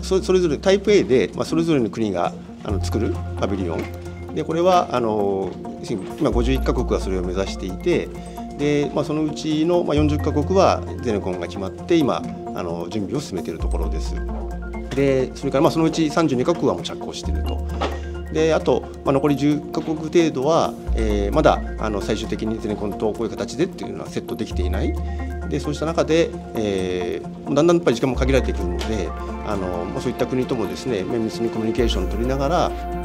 それぞれタイプ A で、それぞれの国が作るパビリオンで、これは今51カ国がそれを目指していて、で、そのうちの40カ国はゼネコンが決まって今準備を進めているところです。でそれからそのうち32カ国はもう着工していると。であと、残り10カ国程度は、まだ最終的にゼネコンとこういう形でっていうのはセットできていない。でそうした中で、だんだんやっぱり時間も限られてくるので、そういった国ともですね綿密にコミュニケーションを取りながら